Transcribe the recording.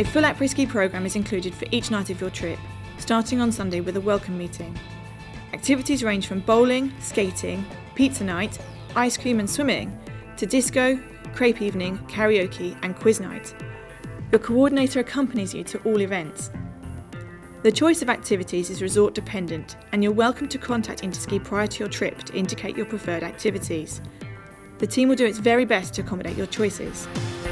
A full après-ski programme is included for each night of your trip, starting on Sunday with a welcome meeting. Activities range from bowling, skating, pizza night, ice cream and swimming, to disco, crepe evening, karaoke and quiz night. Your coordinator accompanies you to all events. The choice of activities is resort dependent, and you're welcome to contact Interski prior to your trip to indicate your preferred activities. The team will do its very best to accommodate your choices.